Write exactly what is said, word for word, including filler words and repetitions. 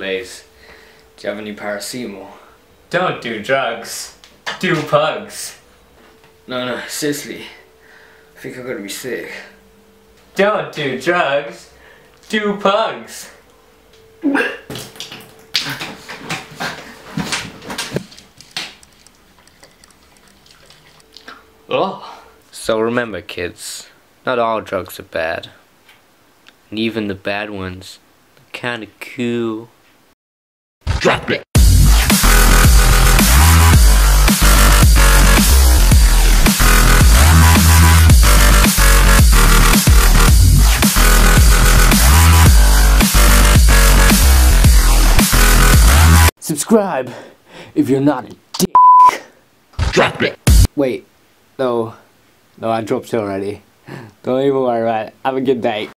nowadays. Do you have any paracetamol? Don't do drugs. Do pugs. No, no, seriously. I think I'm gonna be sick. Don't do drugs. Do pugs. Oh. So remember, kids, not all drugs are bad. And even the bad ones are kinda cool. Drop it! Subscribe if you're not a dick. Drop it! Wait, no. No, I dropped it already. Don't even worry about it. Have a good day.